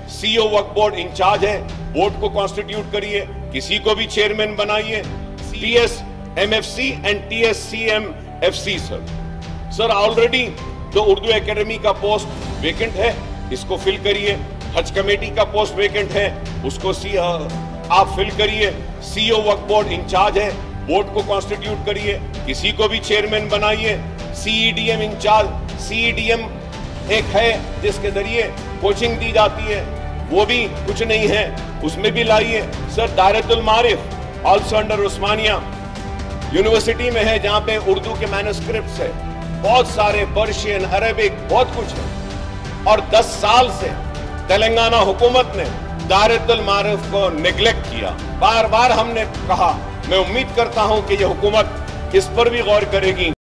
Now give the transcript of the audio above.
CEO Waqf board in charge है, board को constitute करिए, किसी को भी चेयरमैन बनाइए। TS MFC and TSCMFC sir already जो उर्दू एकेडमी का पोस्ट वेकेंट है, इसको फिल करिए। हज कमेटी का पोस्ट वेकेंट है, उसको आप फिल करिए। सीईओ वक्फ बोर्ड इंचार्ज है, बोर्ड को कॉन्स्टिट्यूट करिए, किसी को भी चेयरमैन बनाइए। सीईडीएम इंचार्ज, सीईडीएम एक है जिसके जरिए कोचिंग दी जाती है, वो भी कुछ नहीं है, उसमें भी लाइए। Sir Dairatul Maarif also under Osmania university में है, जहां पे उर्दू के मैन्युस्क्रिप्ट्स है, बहुत सारे पर्शियन, अरेबिक, बहुत कुछ है। और 10 साल से तेलंगाना हुकूमत ने दायरतुल मारिफ को नेग्लेक्ट किया। बार बार हमने कहा, मैं उम्मीद करता हूं कि यह हुकूमत इस पर भी गौर करेगी।